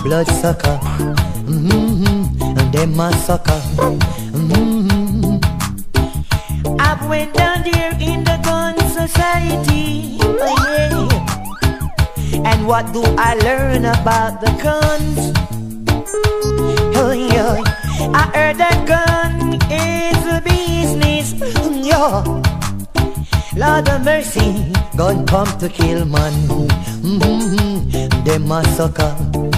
blood sucker. And them a sucker. I went down there in the gun society, oh yeah. And what do I learn about the guns? Oh yeah, I heard that gun is a business, yeah. Lord of mercy, gun come to kill man. Them a sucker.